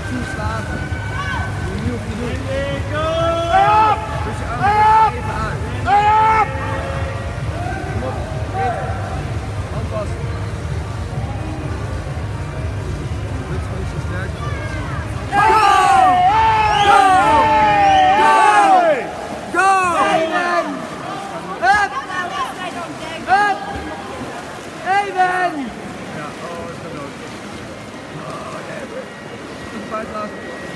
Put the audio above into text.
10 slagen. Nu hoef je niet. Dus je arm even aan. Kom op, hand vast. Dit is gewoon zo sterk. Go! Go! Go! Go! Hup! Hup! Even! Ja, oh, is dat dood. Oh, nee. Een paard laten.